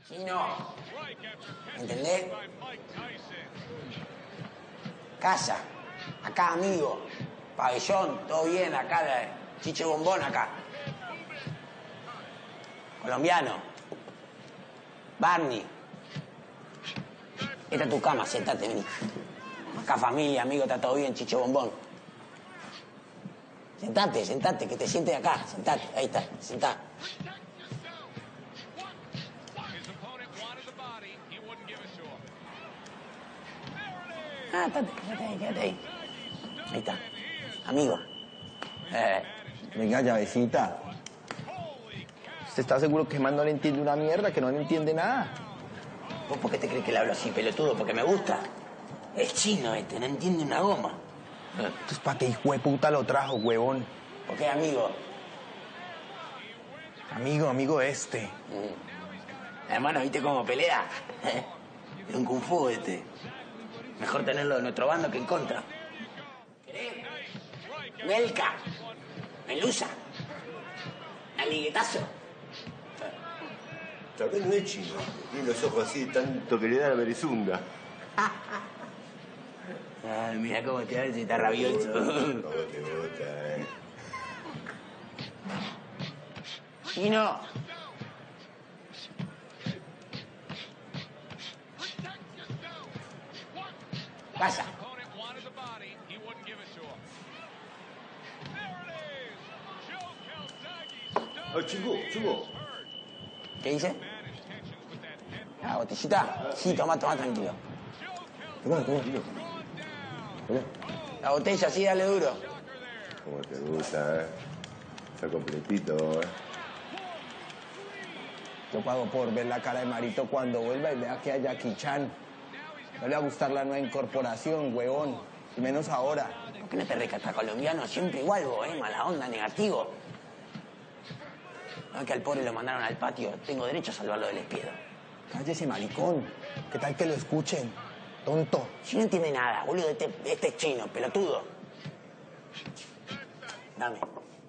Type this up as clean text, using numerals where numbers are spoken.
Chino, ¿entendés? Casa, acá amigo, pabellón, todo bien, acá, chiche bombón acá. Colombiano, Barney. Esta es tu cama, sentate, vení. Acá familia, amigo, está todo bien, chiche bombón. Sentate, sentate, que te sientes acá, sentate, ahí está, sentá. Ah, quédate ahí, quédate ahí. Ahí está, amigo. Venga, llavecita. ¿Usted está seguro que man no le entiende una mierda, que no le entiende nada? ¿Vos por qué te crees que le hablo así, pelotudo? Porque me gusta. Es chino este, no entiende una goma. Entonces, ¿para qué hijo de puta lo trajo, huevón? ¿Por qué, amigo? Amigo este. Hermano, ¿viste cómo pelea? Es un kung fu este. Mejor tenerlo de nuestro bando que en contra. ¿Querés? Melca. Melusa. Aliguetazo. Tal vez no es chino. Tiene los ojos así, tanto que le da la merizunda. Ay, mira cómo te abre si está rabioso. Cómo te gusta, Chino. Pasa. Oh, chico. ¿Qué dice? ¿La botellita? Sí, toma, tranquilo. Tomá, tío. La botella, sí, dale duro. Cómo te gusta, Está completito, Yo pago por ver la cara de Marito cuando vuelva y vea que hay Jackie Chan. No le va a gustar la nueva incorporación, huevón. Y menos ahora. ¿Por qué no te rescatas, colombiano? Siempre igual vos, mala onda, negativo. No es que al pobre lo mandaron al patio. Tengo derecho a salvarlo del espiedo. Cállese, maricón. ¿Qué tal que lo escuchen? Tonto. Si no entiende nada, boludo, este es chino, pelotudo. Dame.